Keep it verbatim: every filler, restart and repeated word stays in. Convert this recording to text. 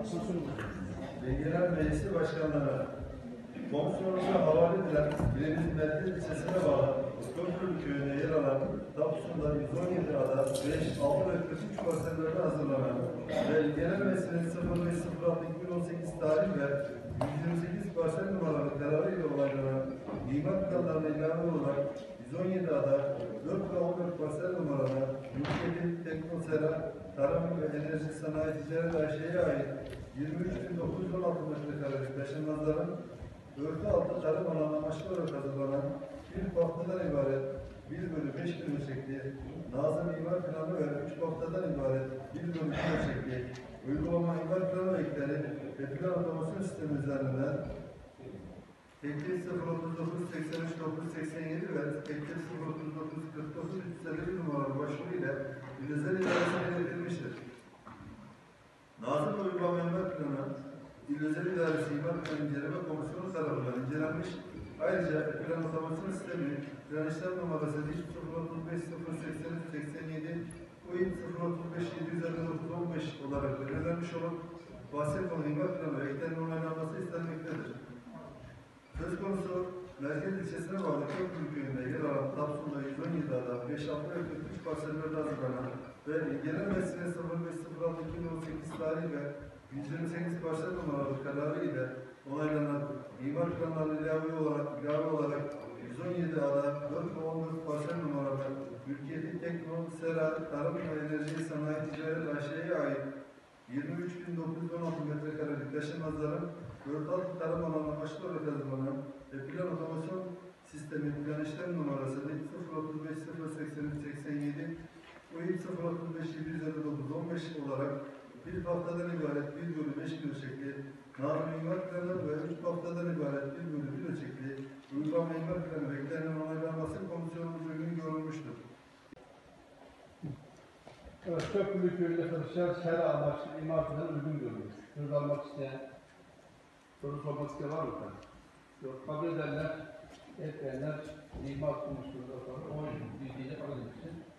Genel Meclisi Başkanları, komisyonumuza havale edilen İlimiz Merkez ilçesine bağlı Köprülü köyüne yer alan tapusunda yüz on yedi ada beş, altı ve kırk üç parsellerde hazırlanan ve Genel Meclisi'nin sıfır beş sıfır altı iki bin on sekiz tarih ve yüz yirmi sekiz parsel numaralı kararıyla onaylanan imar planlarına ilave olarak yüz on yedi ada dört ve on dört parsel numaralı Mülkiyetin Teknosera, Tarım ve Enerji Sanayi Ticaret A Ş'ye ait yirmi üç bin dokuz yüz on altı metrekarelik taşınmazların örtü altı tarım alanı amaçlı olarak hazırlanan bir haftadan ibaret bir bölü beş bin ölçekli Nazım İmar Planı ve üç haftadan ibaret bir bölü bir ölçekli uygulama imar planı ekleri ve plan otomasyon sistemi üzerinden Teklif sıfır otuz dokuz seksen üç dokuz yüz seksen yedi ve Teklif sıfır otuz dokuz kırk dokuz üç yüz elli bir numaralı başvuru ile İl-Özel İdaresi'ne iletilmiştir. Nazım Uygulama İmar Planı İl-Özel İdaresi İmar Planı İnceleme Komisyonu tarafından incelenmiş. Ayrıca plan otomasyon sistemi plan işlem numarası sıfır otuz beş sıfır seksen üç seksen yedi U İ sıfır otuz beş yedi yüz elli dokuz on beş olarak belirlenmiş olup bahset konu imar planı ve eklerinin onaylanması istenmektedir. Söz konusu Merkez ilçesine bağlı Köprülü köyünde yer alan Tapsun'da yüz on yedi ada beş, altı ve kırk üç parsellerde hazırlanan ve Genel Meclisi'ne sıfır beş sıfır altı iki bin on sekiz tarih ve yüz yirmi sekiz parsel numaralı kararı ile onaylanan imar planlarına ilave olarak, ilave olarak yüz on yedi ada dört ve on dört parsel numaralı Mülkiyeti Tekno, Sera, Tarım ve Enerji Sanayi Ticaret A Ş'ye ait yirmi üç bin dokuz yüz on altı metrekarelik taşınmazların örtü altı tarım alanı amaçlı olarak hazırlanan ve plan otomasyon sistemi plan işlem numarası sıfır otuz beş sıfır seksen üç seksen yedi U İ sıfır otuz beş yedi yüz elli dokuz on beş olarak bir haftadan ibaret bir bölü beş bin ölçekli Nazım İmar Planı ve üç haftadan ibaret bir bölü bir ölçekli uygulama imar planı beklerinin onaylanması komisyonumuz uygun görülmüştür. Evet, Köprülü köyünde çalışan sera amaçlı imar planı uygun görülmüş. Söz almak isteyen, soru sormak isteyen var mı? Yok, kabul edenler, etmeyenler imar konusunda oy bilgiyle kabul edilmiştir.